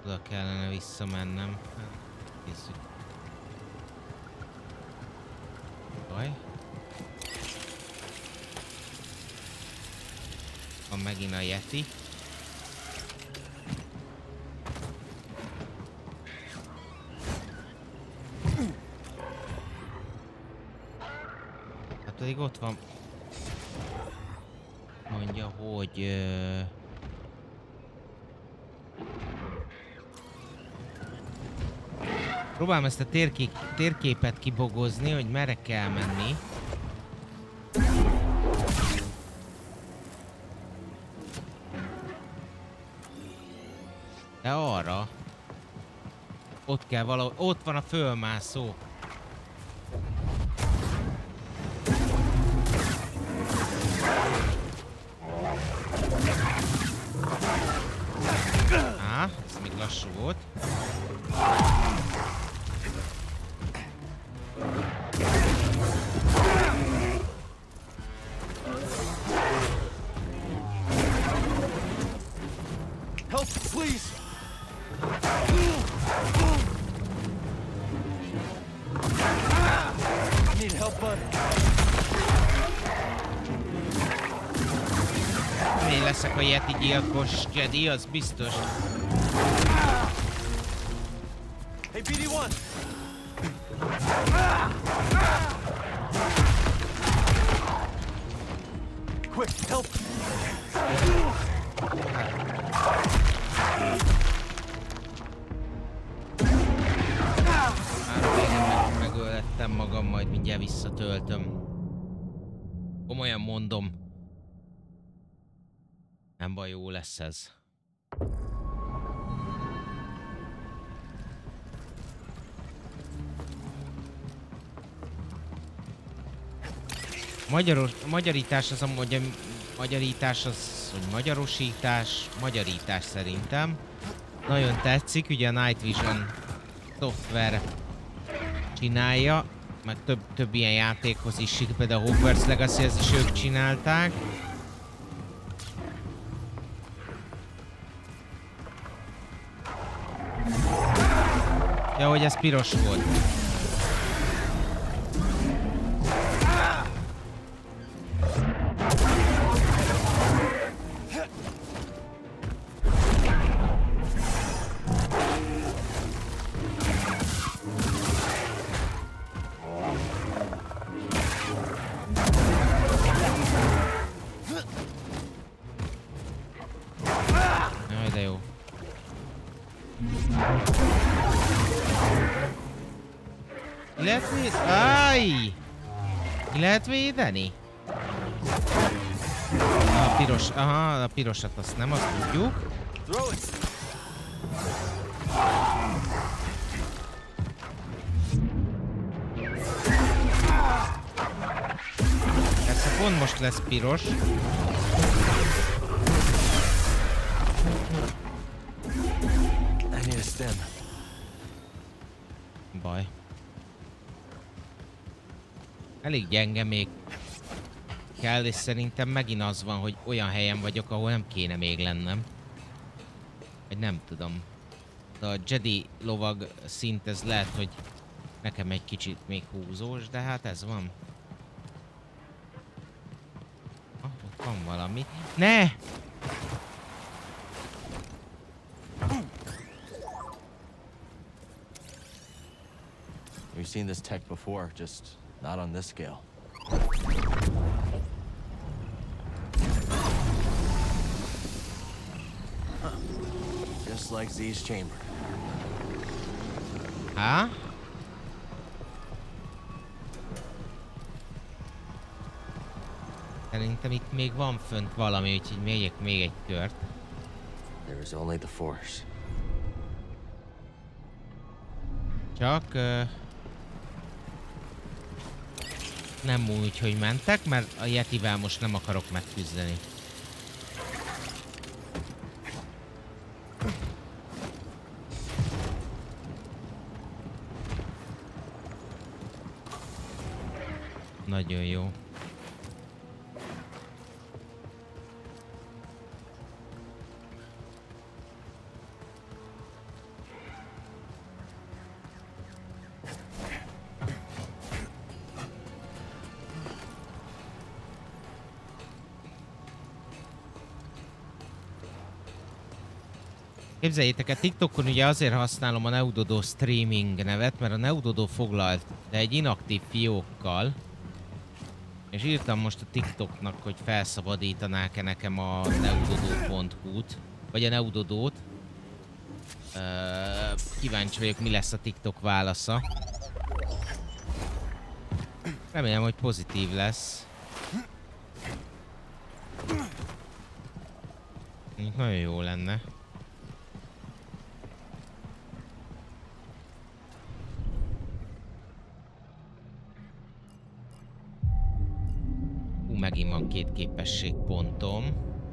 Oda kellene visszamennem. Készül. Baj. Van megint a Yeti. Hát pedig ott van. Mondja, hogy... Próbálom ezt a térképet kibogozni, hogy merre kell menni. De arra. Ott kell valahol. Ott van a fölmászó. Á, ez még lassú volt. Help, please! I need help, bud. Én leszek a Yeti gyilkos Jedi, az biztos. Hey, BD1! Quick, help! Megölettem magam, majd mindjárt visszatöltöm. Komolyan mondom. Nem baj, jó lesz ez. Magyarítás az magyarítás az, hogy magyarosítás, magyarítás szerintem. Nagyon tetszik, ugye a Night Vision szoftver csinálja, meg több ilyen játékhoz is, például a Hogwarts Legacy-hez is ők csinálták. Ja, hogy ez piros volt. Jaj, de jó. Ki lehet védeni? Áj! Ki lehet védeni? A piros, aha, a pirosat azt nem, azt tudjuk. Persze pont most lesz piros. I need a stem. Baj. Elég gyenge még kell, és szerintem megint az van, hogy olyan helyen vagyok, ahol nem kéne még lennem. Vagy nem tudom. De a Jedi lovag szint, ez lehet, hogy nekem egy kicsit még húzós, de hát ez van. Ah, ott van valami. Ne! We've seen this tech before, just not on this scale. Huh. Just like Z's chamber. Há? Szerintem itt még van fönt valami, úgyhogy megyek még egy kört. There is only the Force. Csak... nem úgy, hogy mentek, mert a Yetivel most nem akarok megküzdeni. Nagyon jó. Képzeljétek el, TikTokon ugye azért használom a Neudodo streaming nevet, mert a Neudodo foglalt, de egy inaktív fiókkal. És írtam most a TikToknak, hogy felszabadítanák-e nekem a neudodo.hu-t, vagy a Neudodót. Kíváncsi vagyok, mi lesz a TikTok válasza. Remélem, hogy pozitív lesz. Nagyon jó lenne. Megint van 2 képességpontom.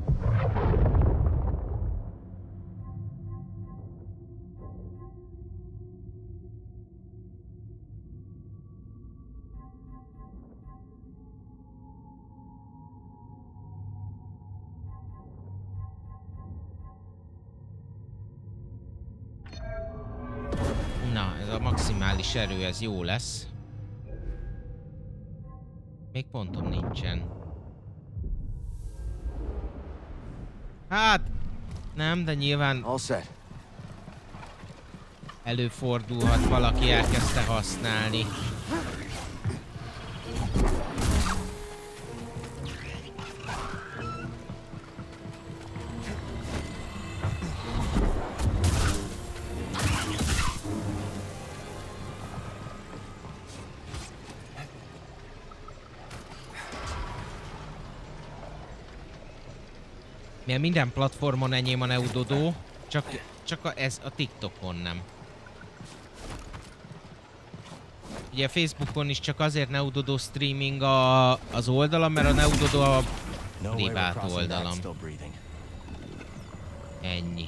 Na, ez a maximális erő, ez jó lesz. Még pontom nincsen. Hát, nem, de nyilván előfordulhat, valaki elkezdte használni. Mert minden platformon enyém a Neudodo, csak ez a TikTokon nem. Ugye a Facebookon is csak azért Neudodo streaming az oldalam, mert a Neudodo a privát oldalam. Ennyi.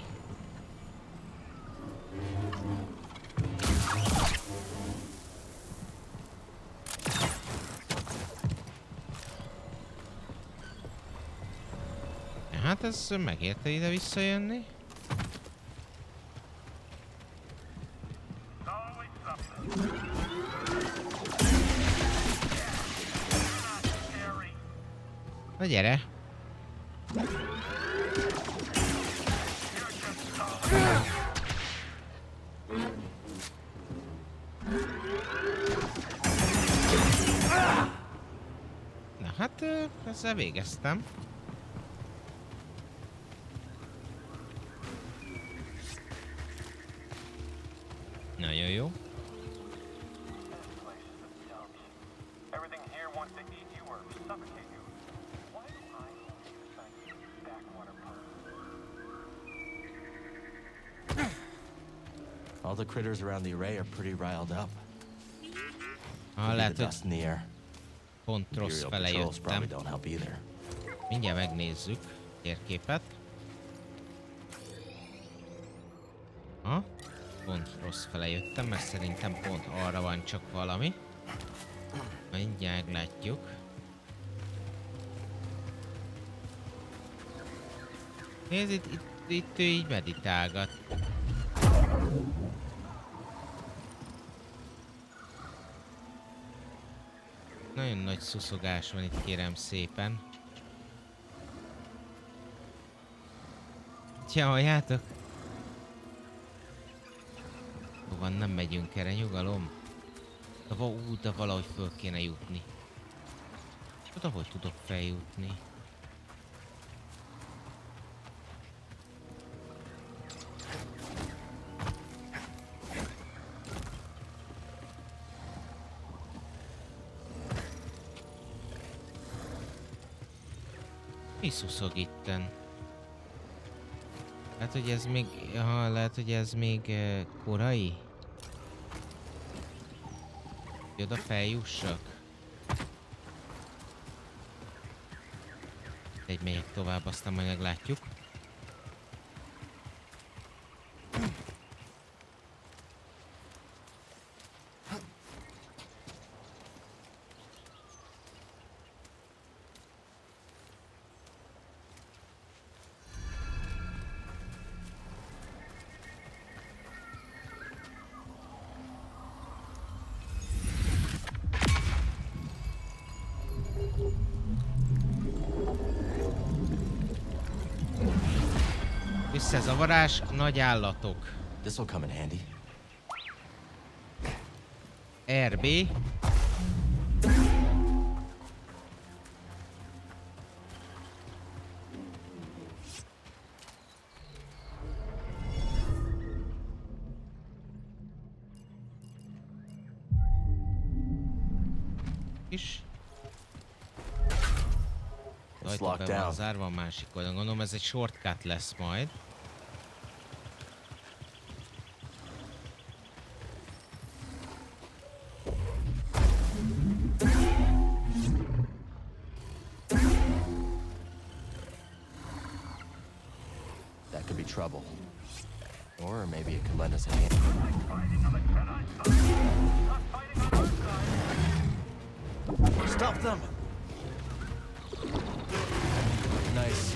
Hát ez megérte ide visszajönni. Na gyere! Na hát ezzel végeztem. Nagyon jó. All the critters around the array are pretty riled up. Lehet, hogy pont rossz fele jöttem. Mindjárt megnézzük a térképet. Ha? Pont rossz fele jöttem, mert szerintem pont arra van csak valami. Mindjárt látjuk. Nézd, itt ő így meditálgat. Nagyon nagy szuszogás van itt, kérem szépen. Tja, halljátok? Van, nem megyünk erre, nyugalom. De valahogy föl kéne jutni. Oda, hogy tudok feljutni? Mi szuszog itten? Lehet, hogy ez még... lehet, hogy ez még korai? Hogy oda feljussak? Egy megyek tovább, aztán majd meglátjuk. Összezavarás, nagy állatok. This will come in handy. RB. Is. Ajtó be van zárva a másik oldalon. Gondolom ez egy shortcut lesz majd. That could be trouble. Or maybe it could lend us a hand. Stop them! Nice.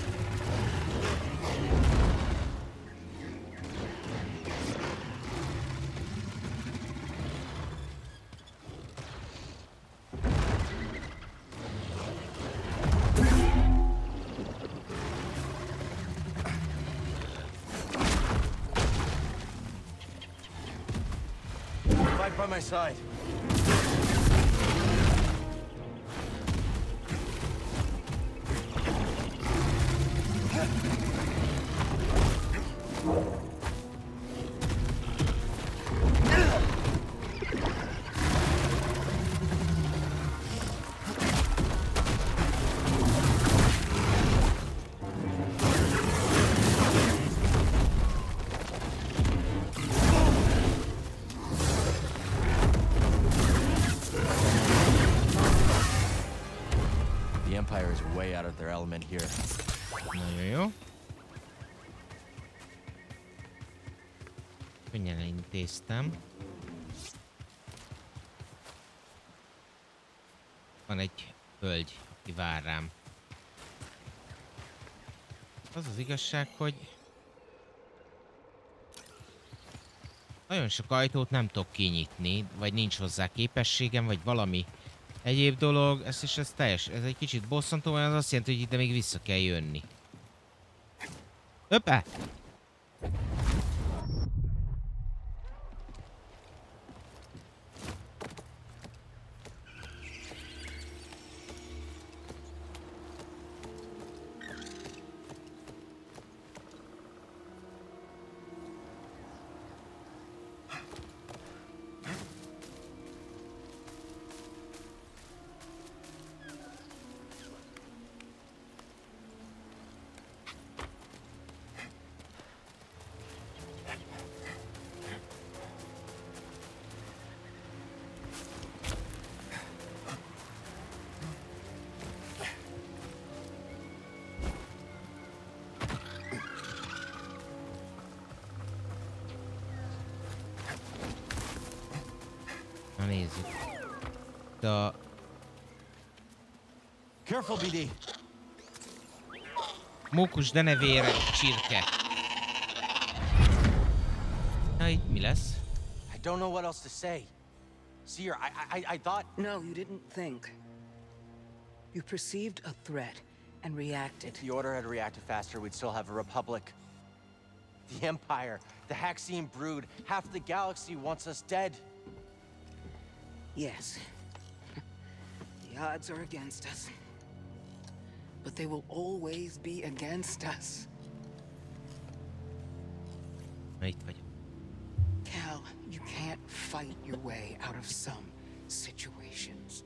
Fight by my side. Here. Nagyon jó. Könnyen elintéztem. Van egy hölgy, aki vár rám. Az az igazság, hogy nagyon sok ajtót nem tudok kinyitni, vagy nincs hozzá képességem, vagy valami egyéb dolog, ez egy kicsit bosszantó, mert az azt jelenti, hogy ide még vissza kell jönni. Hoppá! Na nézzük. A... Careful, BD. Mókus denevére csirke. Na itt mi lesz? I don't know what else to say. Seer, I thought... No, you didn't think. You perceived a threat and reacted. If the Order had reacted faster, we'd still have a republic. The Empire, the Haxian brood, half the galaxy wants us dead. Yes. The odds are against us. But they will always be against us. Itt vagyok. Cal, you can't fight your way out of some situations.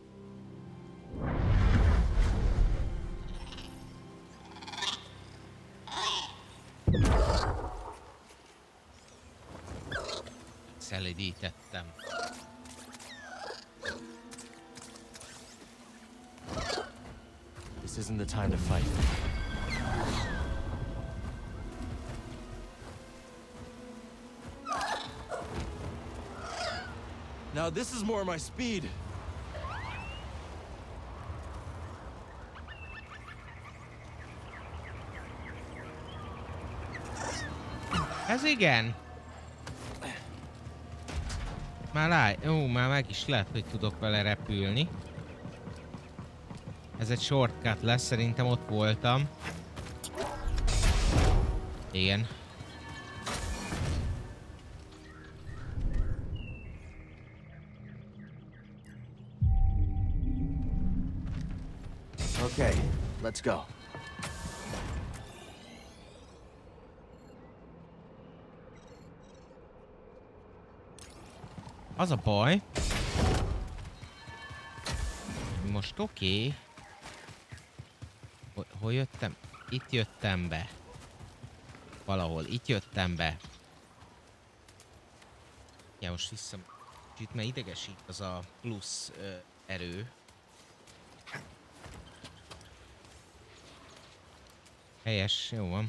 Szelidítettem. This isn't the time to fight. Now this is more my speed. Ez igen. Már meg is lehet, hogy tudok vele repülni. Ez egy shortcut lesz, szerintem ott voltam. Igen. Okay, let's go. Az a baj. Most oké. Hol jöttem? Itt jöttem be. Valahol itt jöttem be. Ja, most vissza... Itt már idegesít az a plusz erő. Helyes, jó van.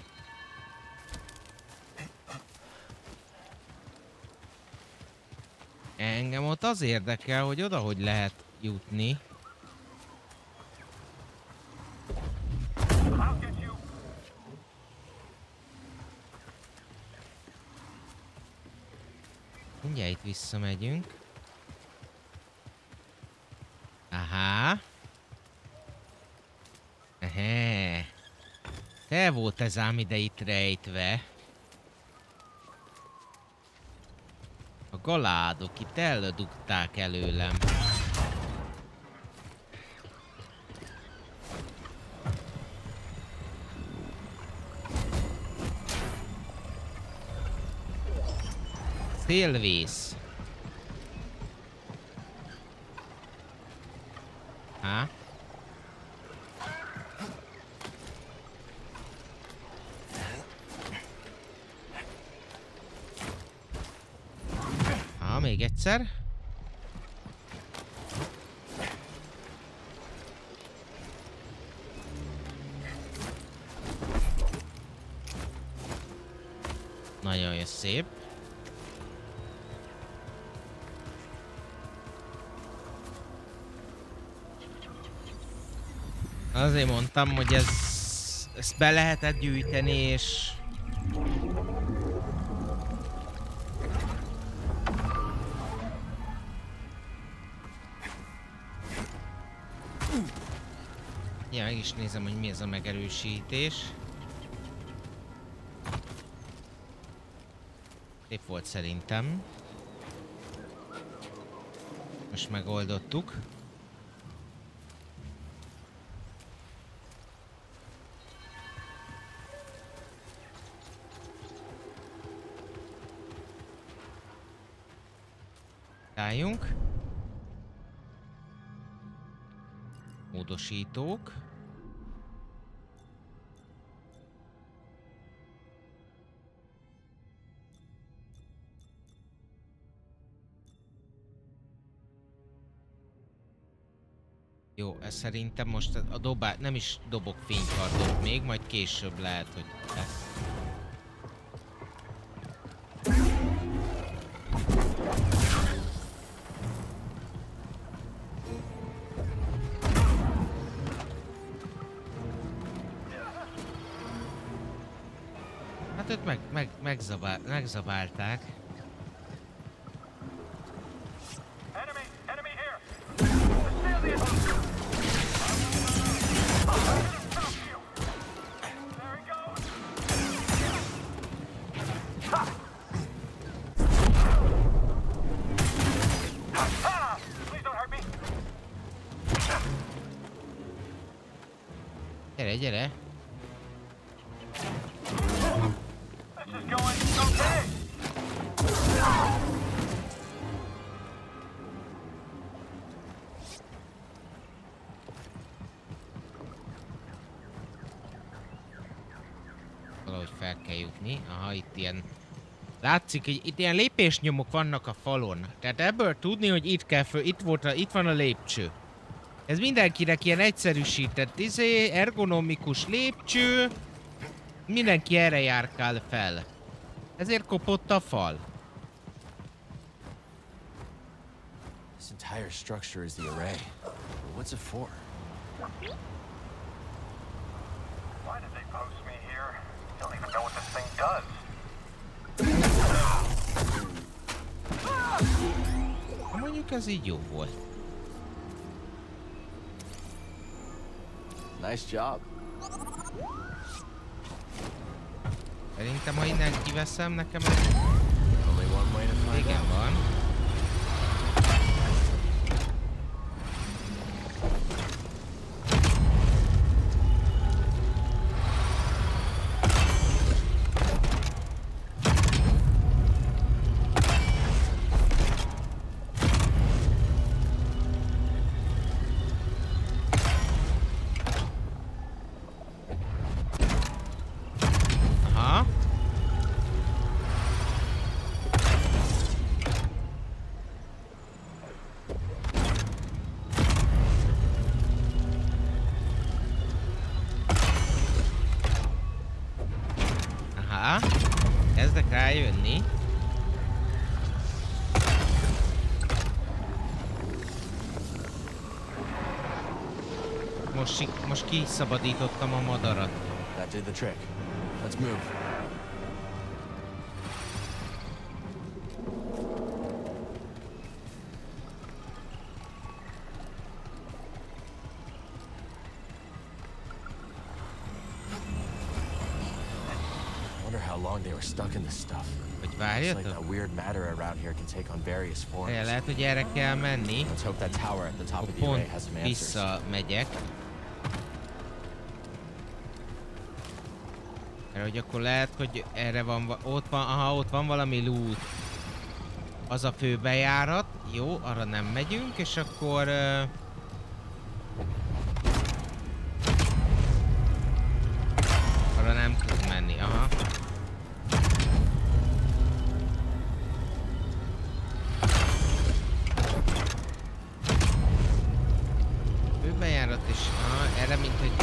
Engem ott az érdekel, hogy oda hogy lehet jutni. Mindjárt itt visszamegyünk. Aha. Ehe. Te volt ez ám ide itt rejtve. A galádok itt ellödugták előlem. Szélvész. Há? Még egyszer. Nagyon jó, szép. Azért mondtam, hogy ezt be lehetett gyűjteni, és... Ja, meg is nézem, hogy mi ez a megerősítés. Szép volt szerintem. Most megoldottuk. Álljunk. Módosítók. Jó, ez szerintem most a dobát, nem is dobok fénykardot még, majd később lehet, hogy lesz. Hát őt megzabálták. Gyere, gyere! Valahogy fel kell jutni. Aha, itt ilyen... Látszik, hogy itt ilyen lépésnyomok vannak a falon. Tehát ebből tudni, hogy itt kell föl... Itt van a lépcső. Ez mindenkinek ilyen egyszerűsített, ergonomikus lépcső. Mindenki erre járkál fel. Ezért kopott a fal. This entire structure is the array. What's it for? Why did they post me here? Don't even know what this thing does. Mondjuk ez így jó volt. Nice job. Szerintem, ha innen kiveszem, nekem egy... Only one way to find Igen, out. van. kell jönni. Most kiszabadítottam a madarat. That did the trick. Let's move. Wonder how long they were stuck in this stuff. Hogy It's like várjatok? that weird matter around here can take on various forms. Lehet, hogy erre kell menni. Let's hope that tower at the top Akkor of the array pont has some answers. visszamegyek. Mert hogy akkor lehet, hogy erre van, ott van valami loot. Az a fő bejárat. Jó, arra nem megyünk, és akkor... arra nem tud menni, aha. Főbejárat is, aha, erre mint hogy...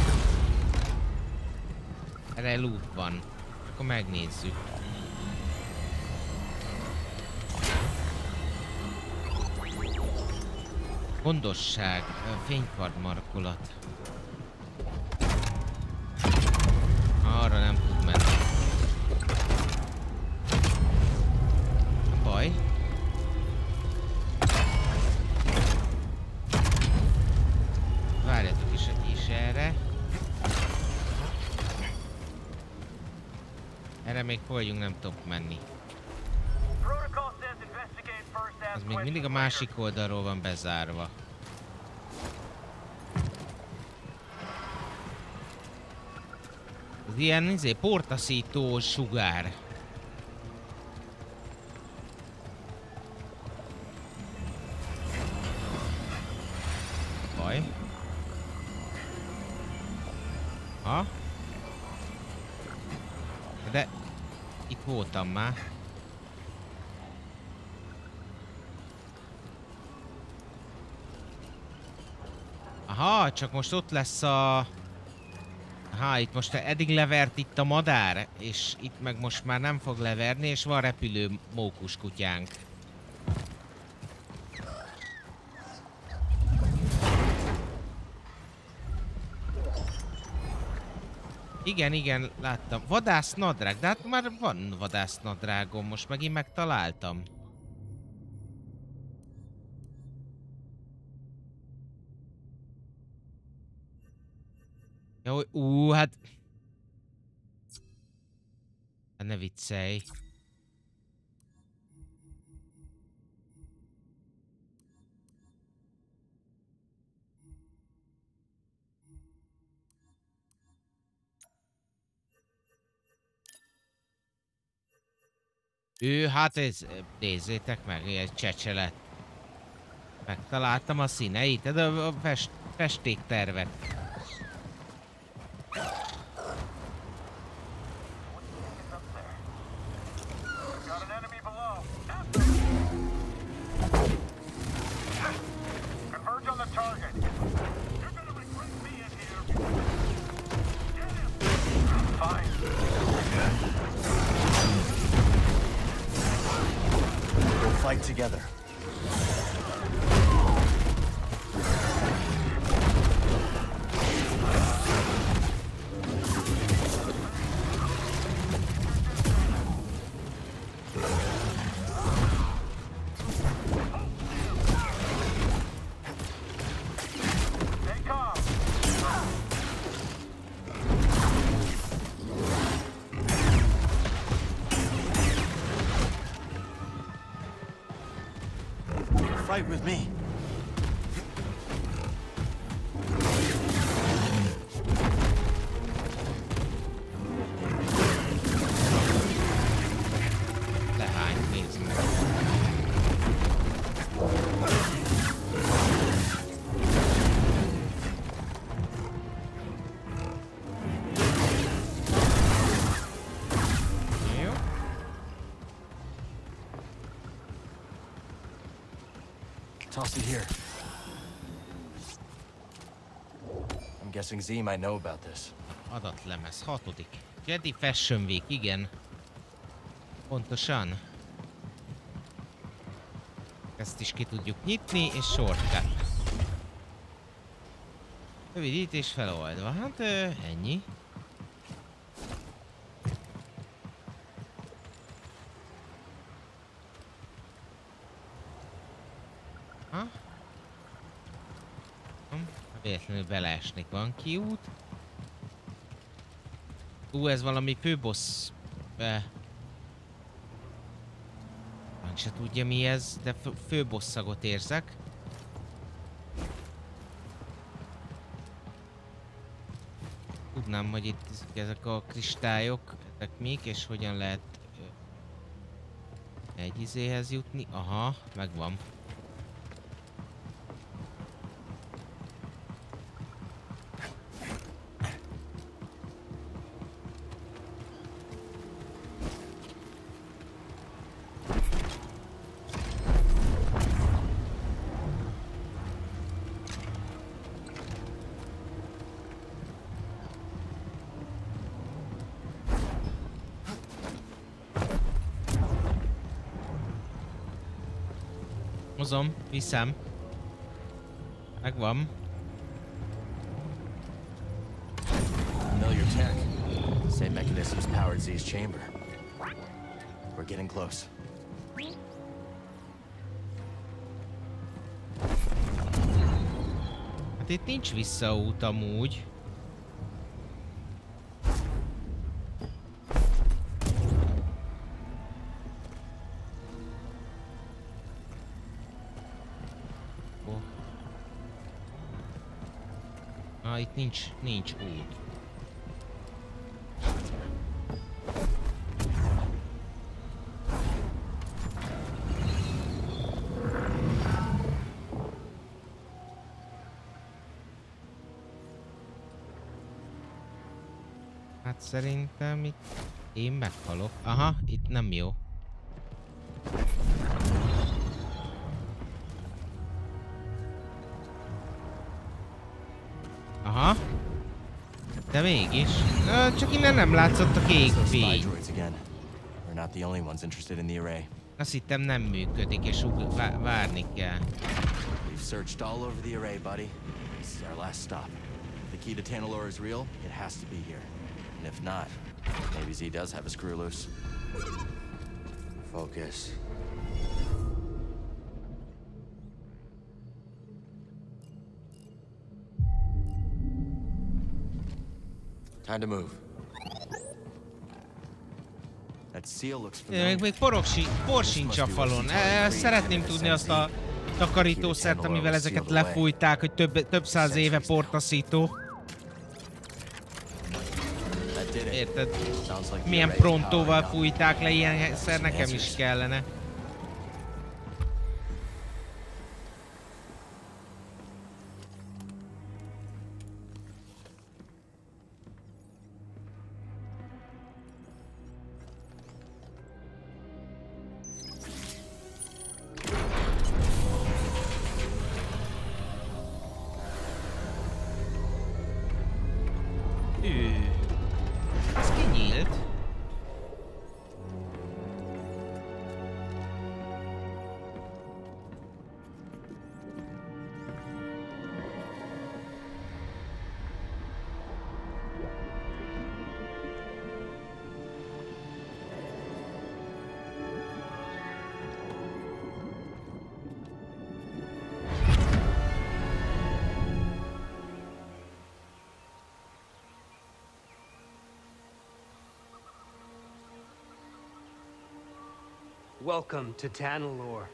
erre loot van. Akkor megnézzük. Gondosság, fénykard markolat. Arra nem tud menni. Baj. Várjatok is erre. Erre még folyjunk, nem tudok menni. Az még mindig a másik oldalról van bezárva. Az ilyen portaszító sugár. Baj. Ha? De itt voltam már. Aha, csak most ott lesz a... Aha, itt most eddig levert itt a madár, és itt meg most már nem fog leverni, és van repülő mókus kutyánk. Igen, láttam. Vadásznadrág, de hát már van vadásznadrágom, most megint megtaláltam. Jó, hát... ne viccelj. Hát nézzétek meg, ilyen csecselet. Megtaláltam a színeit, de a festéktervet. Fight together. Fight with me. Lehány, nézd meg. Jó. Toss it here. I'm guessing Z might know about this. Adatlemez, 6. Jedi Fashion Week, igen. Pontosan. Ezt is ki tudjuk nyitni, és shortcut. Rövidítés feloldva. Hát ennyi. Ha? Véletlenül beleesnék, van kiút. Ez valami főbossz. Meg se tudja mi ez, de főbossz szagot érzek. Tudnám, hogy itt ezek a kristályok, ezek mik, és hogyan lehet egy izéhez jutni. Aha, megvan. Hozom, viszem. Megvan. Familiar tech. Same mechanisms powered Z's chamber. We're getting close. Hát itt nincs visszaút amúgy. Itt nincs út. Hát szerintem itt én meghalok. Aha, itt nem jó. Aha. De mégis. Csak innen nem látszott a kék fény. Azt hittem nem működik, és várni kell. We've searched all over the array, buddy. This is our last stop. If the key to Tanalorr is real, it has to be here. And if not, maybe Z does have a screw loose. Focus. Time to move. That seal looks familiar. Még por sincs a falon. Szeretném tudni azt a takarítószert, amivel ezeket lefújták, hogy több száz éve portaszító. Érted? Milyen prontóval fújták le, ilyen szer nekem is kellene. Ez kinyílt. Welcome to Tanalorr.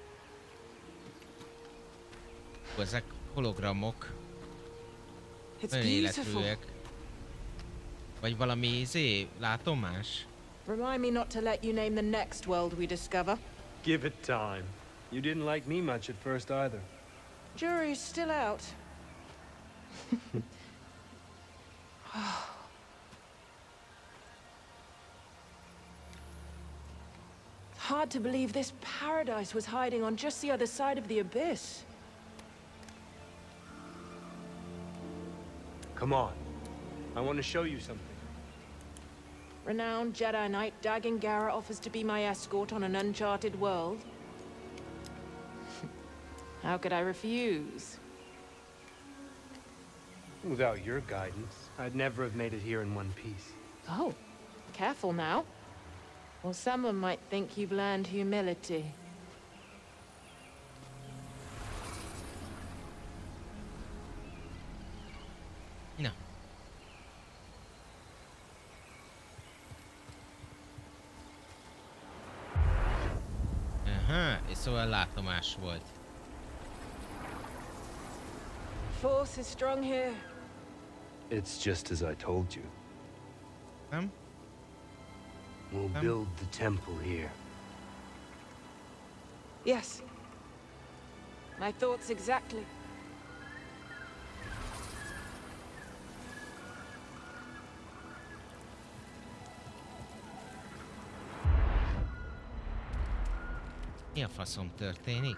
Ezek hologramok. It's Nagyon beautiful. életűek. Vagy valami látomás. Remind me not to let you name the next world we discover. Give it time. You didn't like me much at first either. Jury's still out. Hard to believe this paradise was hiding on just the other side of the abyss. Come on. I want to show you something. renowned Jedi Knight Dagan Gera offers to be my escort on an uncharted world. How could I refuse? Without your guidance, I'd never have made it here in one piece. Oh, careful now. Or someone might think you've learned humility. Na. Aha, és szóval látomás volt. Force is strong here. It's just as I told you. Nem? We'll build the temple here. Yes. My thoughts exactly. Mi a faszom történik?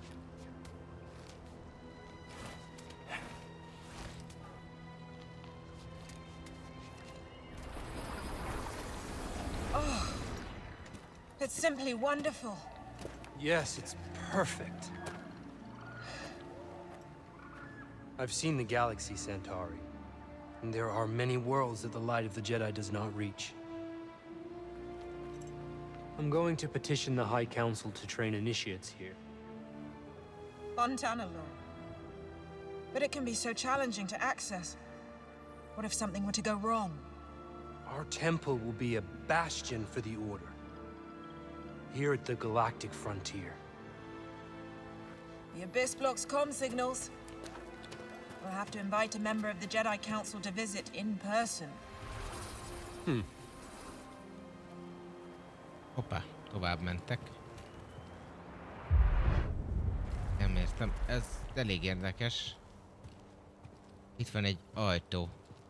It's simply wonderful. Yes, it's perfect. I've seen the galaxy, Centauri. And there are many worlds that the light of the Jedi does not reach. I'm going to petition the High Council to train initiates here. Fontana lore. But it can be so challenging to access. What if something were to go wrong? Our temple will be a bastion for the Order. Here at the galactic frontier. The Abyss blocks comm signals. We'll have to invite a member of the Jedi Council to visit in person. Hoppá, tovább mentek. Nem értem, ez elég érdekes. Itt van egy ajtó.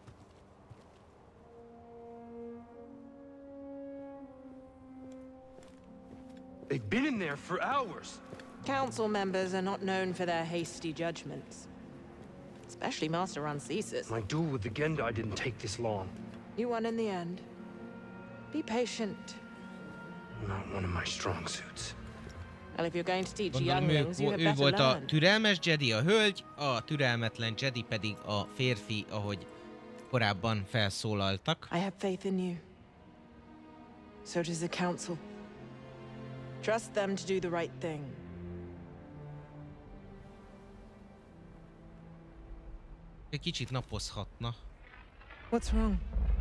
They've been in there for hours. Council members are not known for their hasty judgments. Especially Master Rancesis. My duel with the Gendai didn't take this long. You won in the end. Be patient. Not one of my strong suits. Well, if you're going to teach Gondolom, younglings, you had ő better volt a learn. türelmes Jedi, a hölgy, a türelmetlen Jedi pedig a férfi, ahogy korábban felszólaltak. I have faith in you. So does the Council. Trust them to do the right thing. Egy kicsit napozhatna. What's wrong?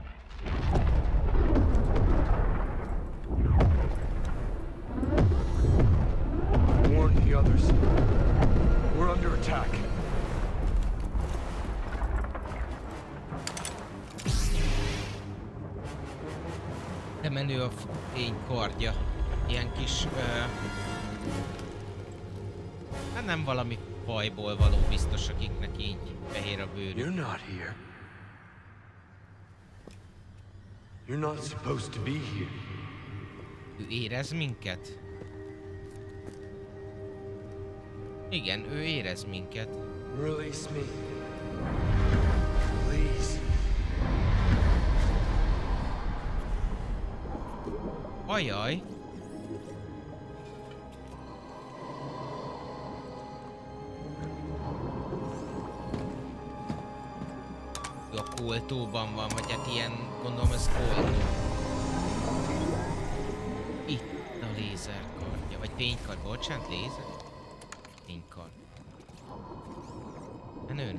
Warn the others. We're under attack. De menő a fénykardja. Ilyen kis... hát nem valami fajból való biztos, akiknek így fehér a bőrük. You're not here. You're not supposed to be here. Ő érez minket? Igen, ő érez minket. Release me. Please. Ajaj! Ő a koltóban van, vagy hát ilyen, gondolom ez koltó. Itt a lézerkardja, vagy fénykard, bocsánat, lézer? Fénykard. Menőn.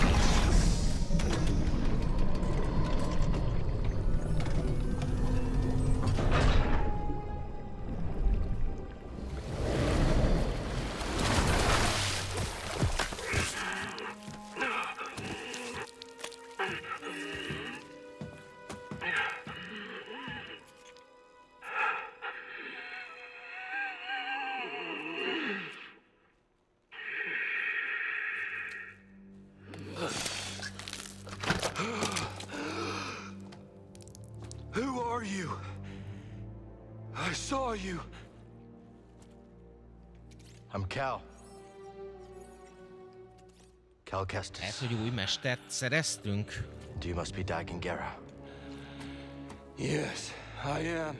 Who are you? I saw you. I'm Cal. Cal Lehet, Kestis. hogy új mestert szereztünk. You must be Dagan Gera. Yes. I am.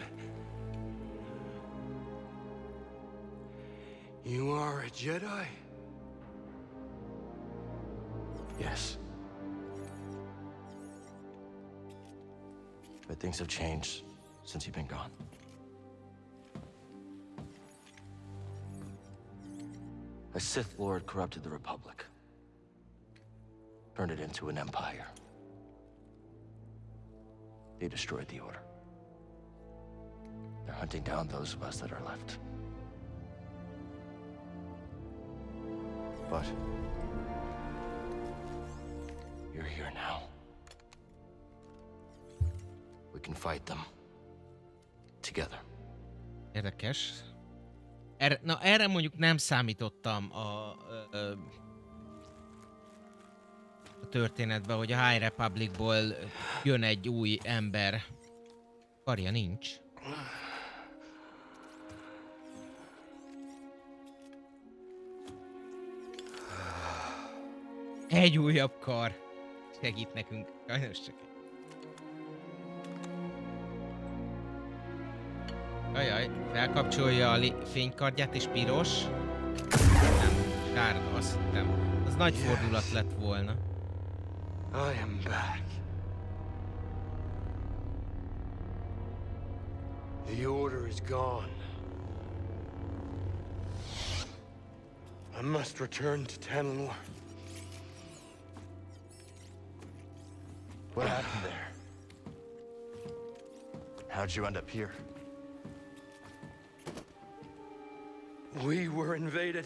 You are a Jedi? Yes. But things have changed since you've been gone. A Sith Lord corrupted the Republic. Turned it into an empire. They destroyed the Order. They're hunting down those of us that are left. But you're here now. We can fight them together. Érdekes. Erre mondjuk nem számítottam a történetben, hogy a High Republicból jön egy új ember. Karja nincs. Egy újabb kar. Segít nekünk. Sajnos csak egy. Ajaj, felkapcsolja a fénykardját és piros. Nem, sárga, azt hittem. Az nagy fordulat lett volna. I am back. The Order is gone. I must return to Tanalorr. What happened there? How'd you end up here? We were invaded.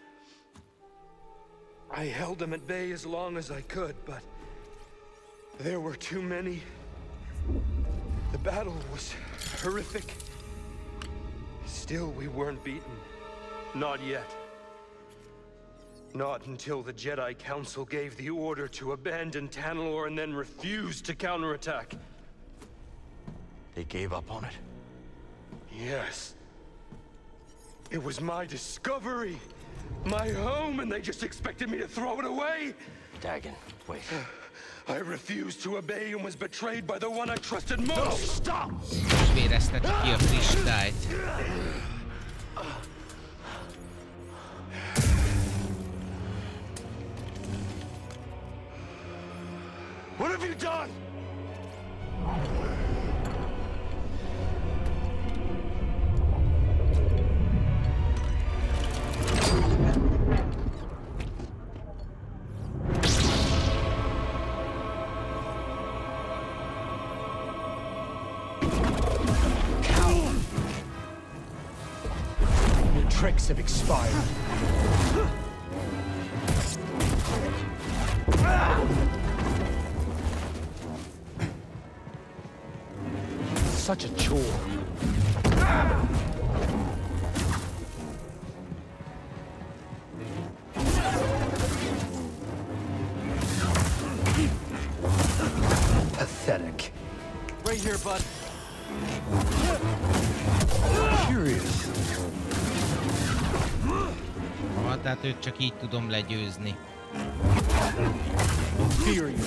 I held them at bay as long as I could, but there were too many. The battle was horrific. Still, we weren't beaten. Not yet. Not until the Jedi Council gave the order to abandon Tanalorr and then refused to counterattack. They gave up on it? Yes. It was my discovery, my home, and they just expected me to throw it away? Dagan, wait. I refused to obey and was betrayed by the one I trusted most. No, stop! És vérezteti ki a kristályt. What have you done? Your tricks have expired. Such a chore. Pathetic. Right here, bud. Curious. Tehát őt csak így tudom legyőzni. Inferior.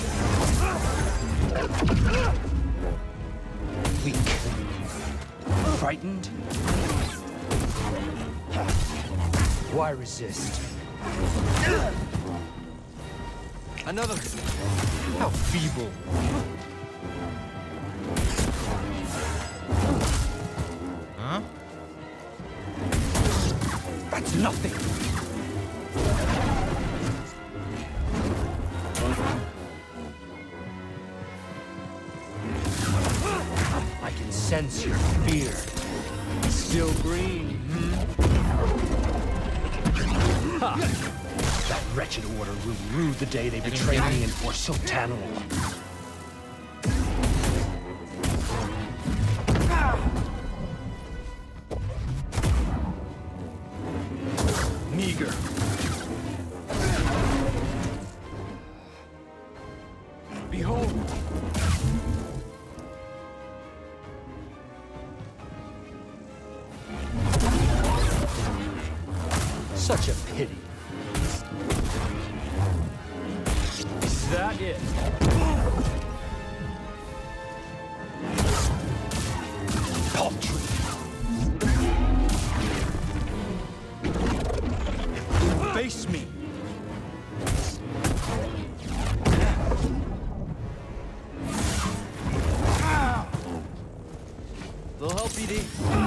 Weak. Frightened? Why resist? Another. How feeble. Huh? That's nothing. I can sense your fear. Still green, Ha! That wretched order will rue the day they betrayed me and forsook Tanalorr. Meager. Behold. Such a pity. Is that it? Face me. They'll help, BD.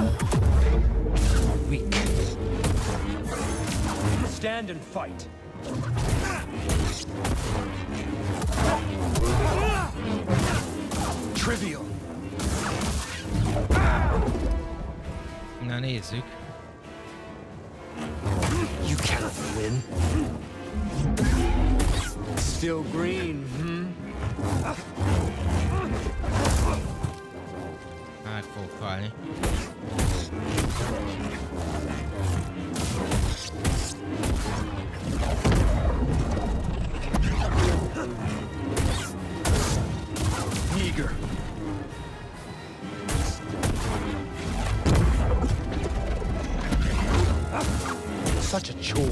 Weak. Stand and fight. Trivial. Na nézzük. You cannot win. Still green, Meg fogok halni. Eager. Such a chore.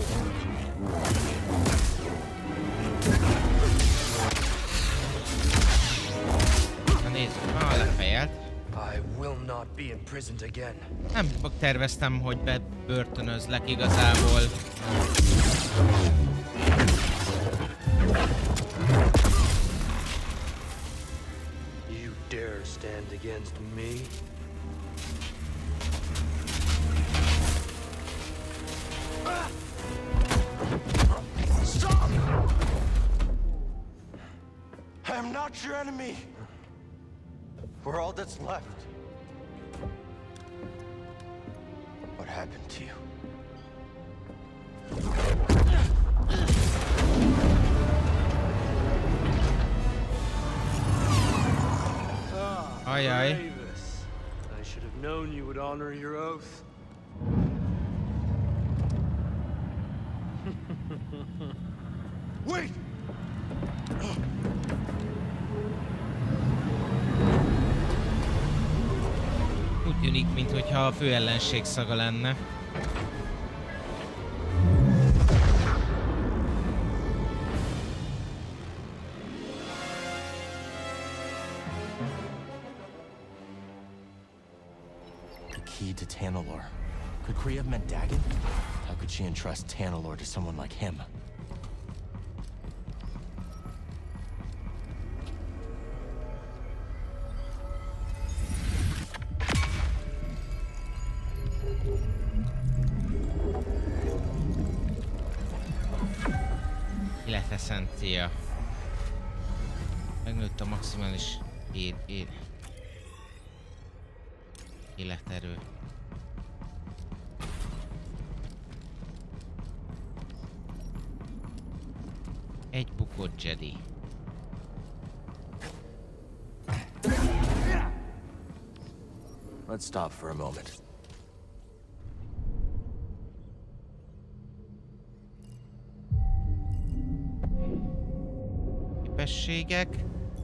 Na nézzük, lefejelt. I will not be imprisoned again. Nem terveztem, hogy bebörtönözlek igazából. You dare stand against me? Stop! I am not your enemy. We're all that's left. What happened to you? Ajaj. Gravis. I should have known you would honor your oath. Wait! Úgy tűnik, mintha a fő ellenség szaga lenne. The key to Tanalor. Could Kree have meant Dagon? How could she entrust Tanalor to someone like him? Életeszencia. Megnőtt a maximális életerő. Egy bukott Jedi. Let's stop for a moment. Képességek.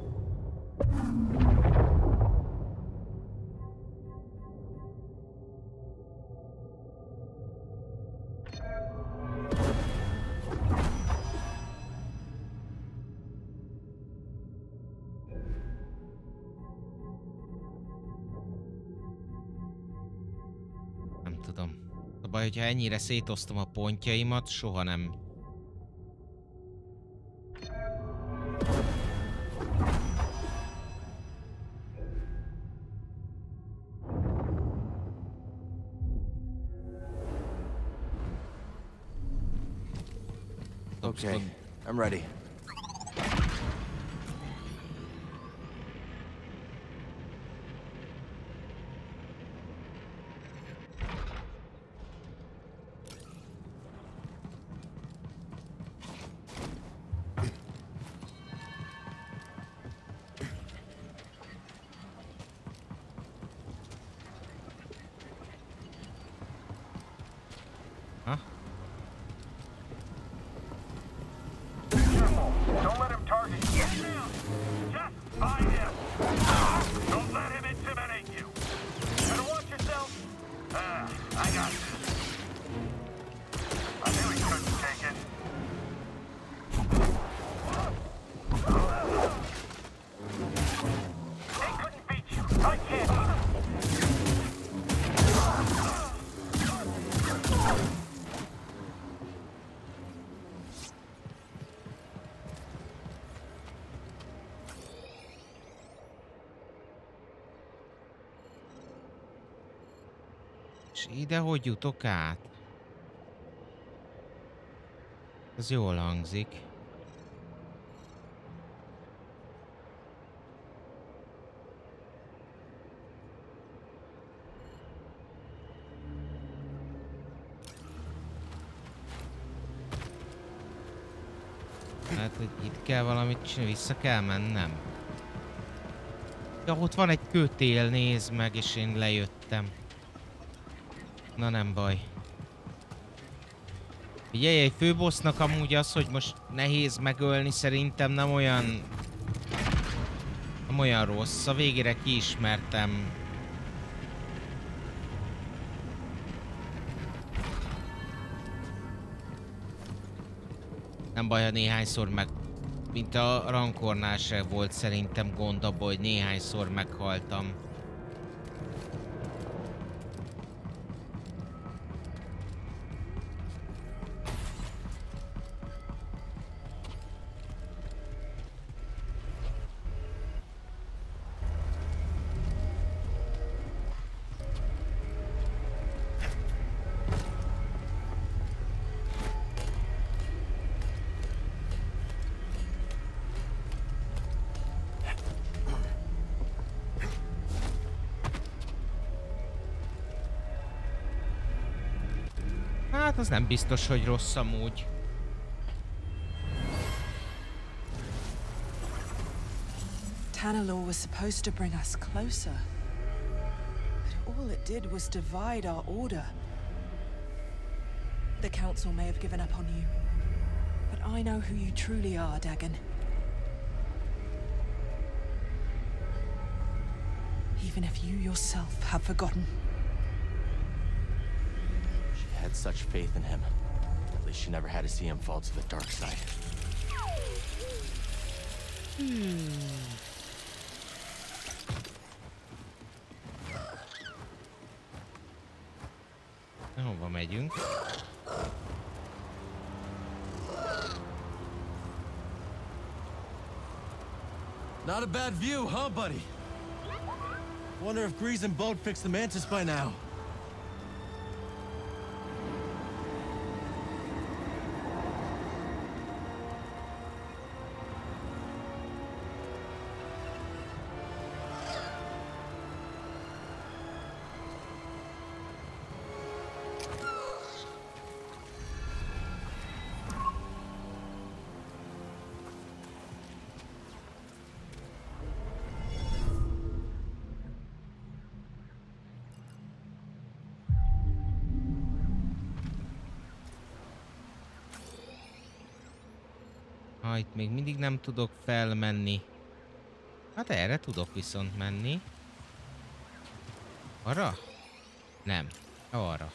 Nem tudom. A baj, hogyha ennyire szétosztom a pontjaimat, soha nem. Okay, I'm ready. Huh? Don't let him target you. Just find him. Don't let him intimidate you. Better watch yourself. I got this. I knew he couldn't take it. He couldn't beat you. I can't either. És ide hogy jutok át? Ez jól hangzik. Hát, hogy itt kell valamit csinálni, vissza kell mennem. Ja, ott van egy kötél, nézd meg, és én lejöttem. Na nem baj. Figyelj, egy főbossnak amúgy az, hogy most nehéz megölni, szerintem nem olyan rossz. A végére kiismertem. Nem baj, ha néhányszor meg... Mint a Rankornál se volt szerintem gond abban, hogy néhányszor meghaltam. Hát az nem biztos, hogy rossz amúgy. Tanalorr was supposed to bring us closer. But all it did was divide our order. The Council may have given up on you, but I know who you truly are, Dagon. Even if you yourself have forgotten. Had such faith in him. At least she never had to see him fall to the dark side. Hova megyünk? Not a bad view, huh, buddy? Wonder if Grease and Boat fixed the Mantis by now. Ha itt még mindig nem tudok felmenni. Hát erre tudok viszont menni. Arra? Nem. Arra.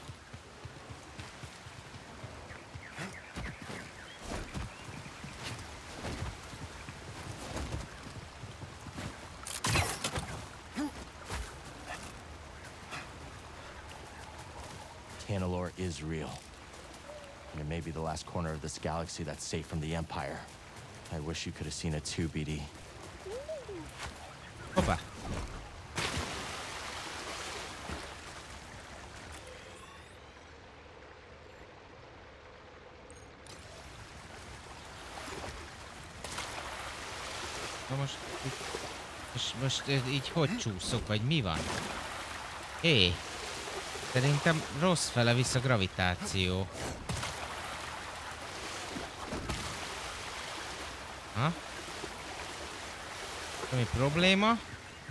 Tanalorr is real. And it may be the last corner of this galaxy that's safe from the Empire. I wish you could have seen it too, BD. Hoppá. Na most így hogy csúszok, vagy mi van? Hé! Szerintem rossz fele visz a gravitáció. Ha? Ami probléma?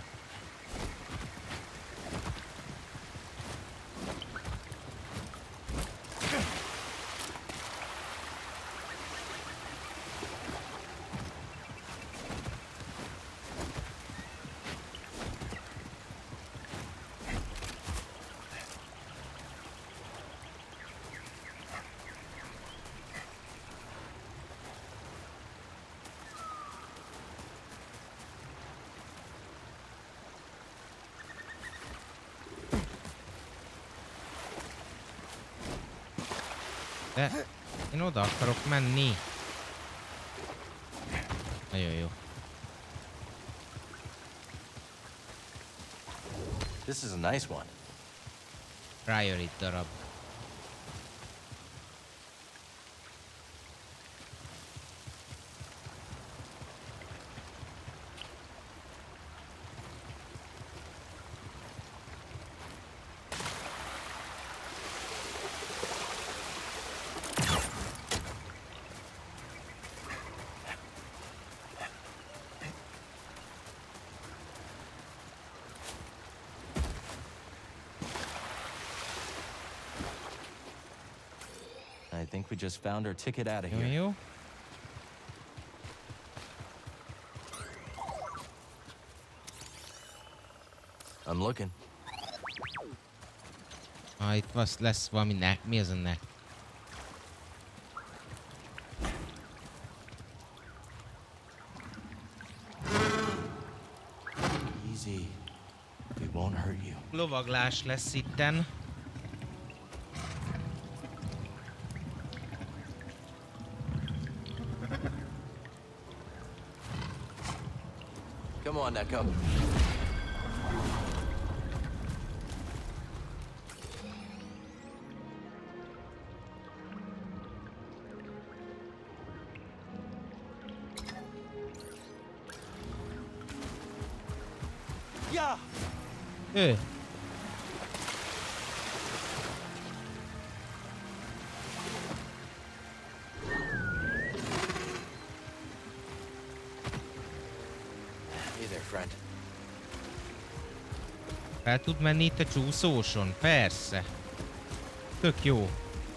De én oda akarok menni. Nagyon jó. This is a nice one. Priorit darab. I think we just found our ticket out of Jó, here. jó. I'm looking. Itt lesz valami nek. Mi az a nek? Easy. We won't hurt you. Lovaglás lesz itten. Come on, Neko. Yeah. Ő. Hey there, friend. Fel tud menni itt a csúszóson? Persze. Tök jó.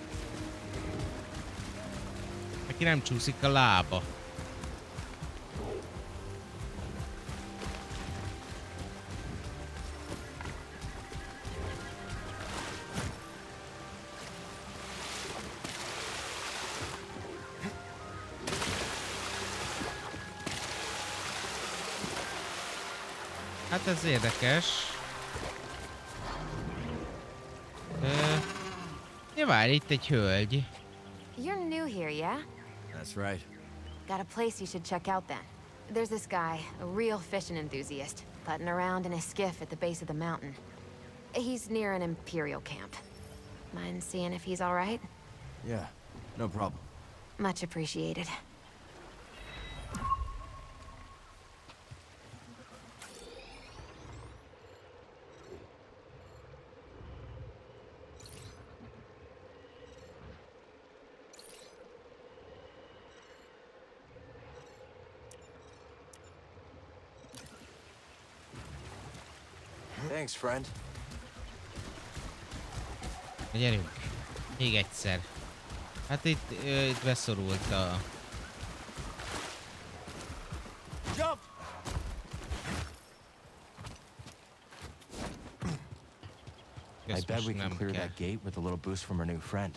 Neki nem csúszik a lába. Hát ez érdekes. Ja, várj, itt egy hölgy. You're new here, yeah? That's right. Got a place you should check out then. There's this guy, a real fishing enthusiast, putting around in a skiff at the base of the mountain. He's near an Imperial camp. Mind seeing if he's all right? Yeah, no problem. Much appreciated. Thanks, friend. Gyerünk. Még egyszer. Hát itt beszorult a... Jump! I bet we can clear that gate with a little boost from our new friend.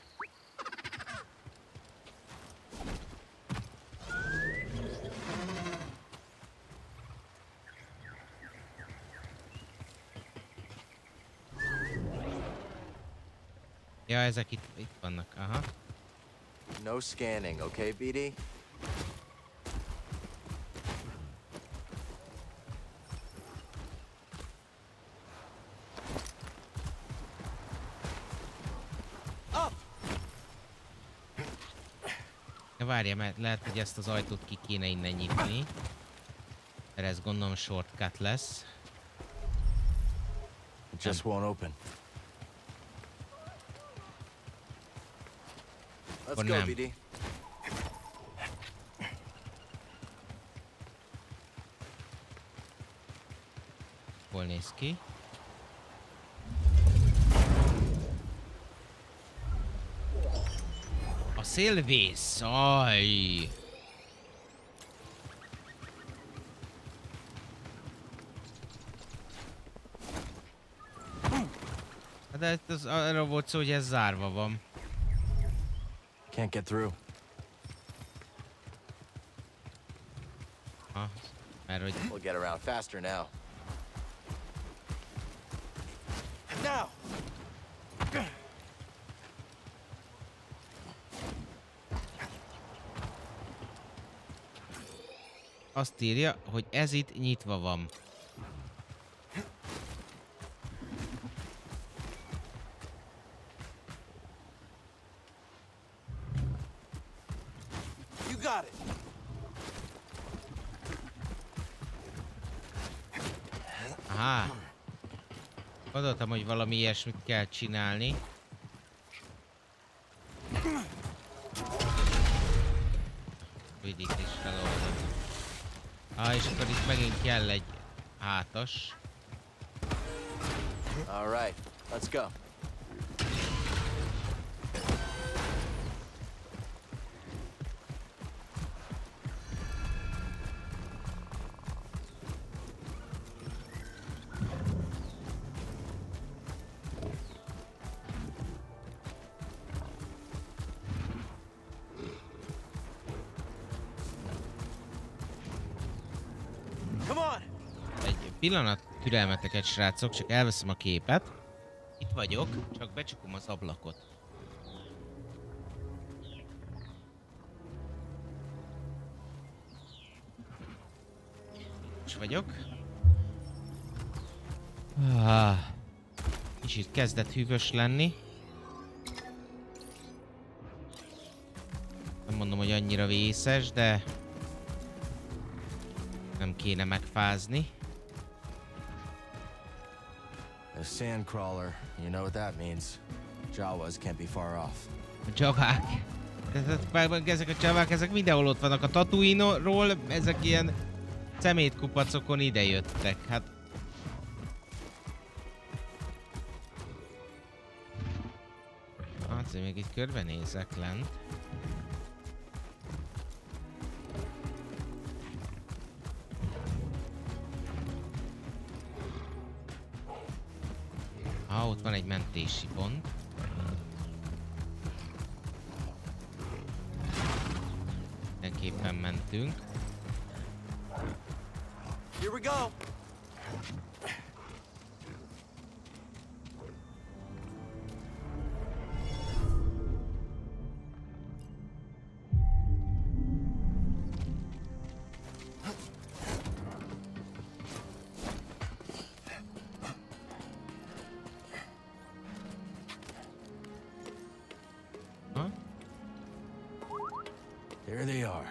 Ja, ezek itt vannak, aha. No scanning, okay, BD? Ja, várja, mert lehet, hogy ezt az ajtót ki kéne innen nyitni. Mert ez gondolom shortcut lesz. It just won't open. Let's go, BD. Hol néz ki? A szélvész! Aj! De ez arra volt szó, hogy ez zárva van. Can't get through. Mert hogy... We'll get around faster now. Now! Azt írja, hogy ez itt nyitva van. got it. Aha. Gondoltam, hogy valami ilyesmit kell csinálni. Vidik is feloldom. És akkor itt megint kell egy hátas. All right, let's go. Egy pillanat türelmeteket, srácok, csak elveszem a képet. Itt vagyok, csak becsukom az ablakot. Most vagyok. Kicsit kezdett hűvös lenni. Nem mondom, hogy annyira vészes, de nem kéne megfázni. A sandcrawler, you know what that means. Jawas can't be far off. A javák. Ezek a javák, ezek mindenhol ott vannak. A Tatooine-ról ezek ilyen szemétkupacokon ide jöttek. Hát... azért még itt körbenézek lent. Ott van egy mentési pont. Mindenképpen mentünk. Here we go. There they are.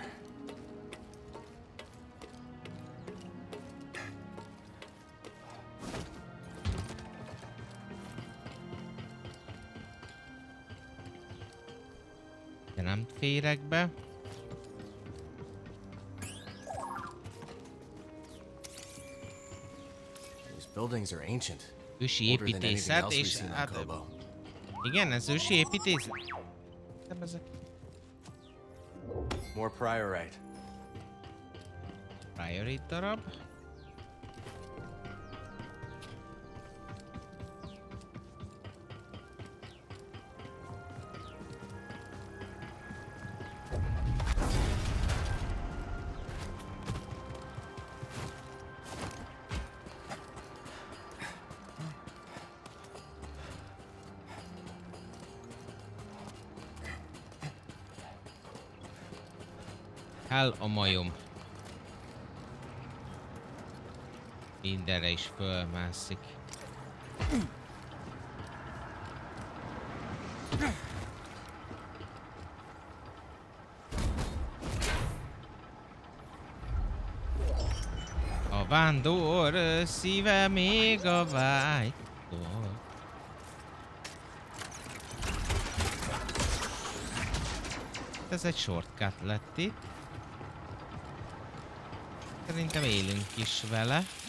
De nem férek be. These buildings are ancient. Ősi építészet, és hát... igen, ez ősi építészet. Nem ezek... More priorite. Priorite darab. Hell a majom. Mindenre is fölmászik. A vándor szíve még a vágytól. Ez egy shortcut lett itt. Szerintem élünk is vele.